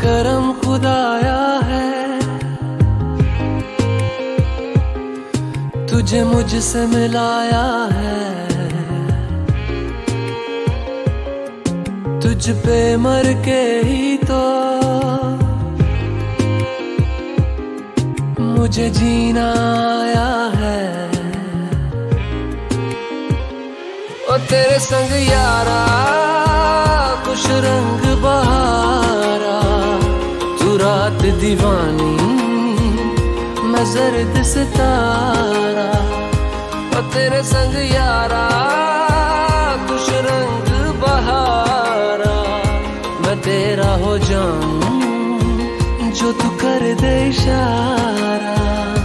करम खुदाया है, तुझे मुझसे मिलाया है। तुझ पे मर के ही तो मुझे जीना आया है। ओ तेरे संग यारा कुछ रंग बहारा, तू रात दीवानी मैं जर्द सितारा। ओ तेरे संग यारा कुछ रंग बहारा, मैं तेरा हो जाऊं जो तू कर दे इशारा।